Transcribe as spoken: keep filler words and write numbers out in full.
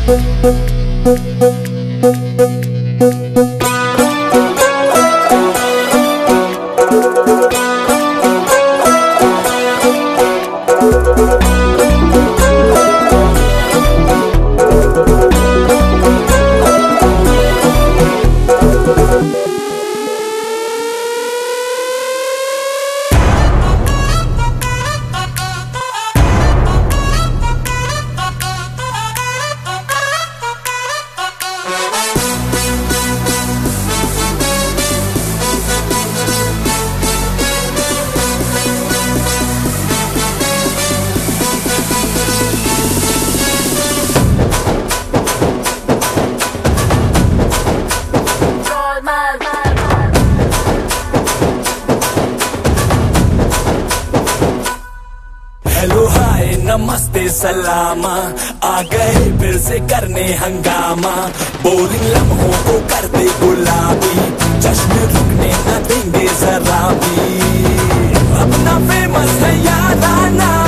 Hello hi नमस्ते सलामा, आ गए फिर से करने हंगामा। बोरिंग लम्हों को कर दे गुलाबी, जश्न रुकने न देंगे जरा भी। अपना फेमस है याराना,